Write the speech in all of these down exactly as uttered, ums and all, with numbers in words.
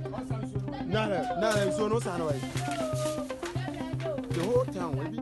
No, no, no, so no sound away. The whole town will be.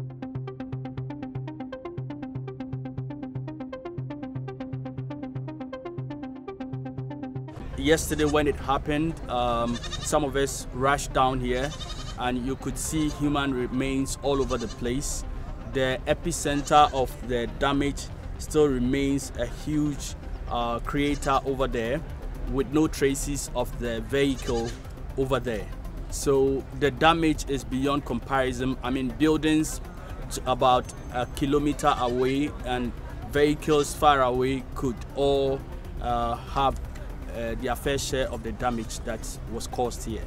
Yesterday when it happened, um, some of us rushed down here and you could see human remains all over the place. The epicenter of the damage still remains a huge uh, crater over there with no traces of the vehicle over there. So the damage is beyond comparison. I mean, buildings about a kilometer away and vehicles far away could all uh, have uh, their fair share of the damage that was caused here.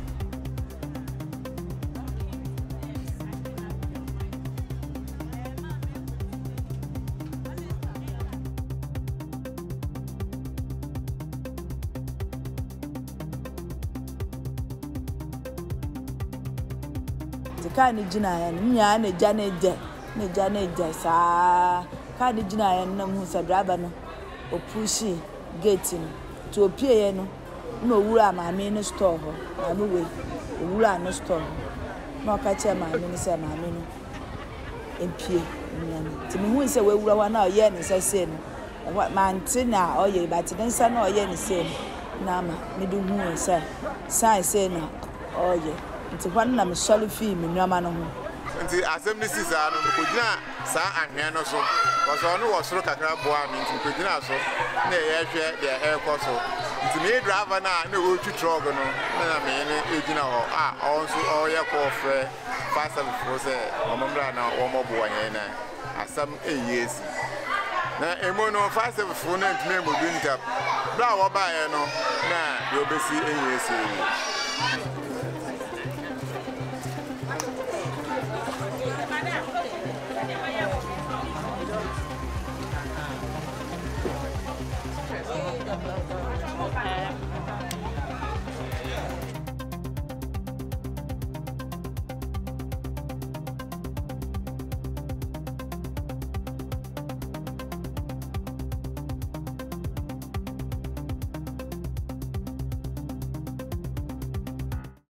Kani jina yan nya ne jane je ne jane je sa kani jina yan na mu sa driver no o pushi gate no to opie ye no na owura ma me no store ho na me we owura no store no ka che ma me se ma me no empie nya no ti me hu se we owura wa na o ye ne se se no ma nti na o ye ba ti den sa na o ye ne se na ma me du hu se sai se na o ye nti kwan na me sole fi me nuama no ho nti assembly sisa no ko gina sa ahwe no so ko so no wo soro kakra boa me nti ko gina so na ye hwe de e ko so nti me driver na na wo twi truck no na me ne e gina ho ah on so o ye ko fre fast and for say o mamra na wo mo boa yen na asam e yes na emo no fast and for na ntime mo du ntap bra wo ba ye no na yo besi e yes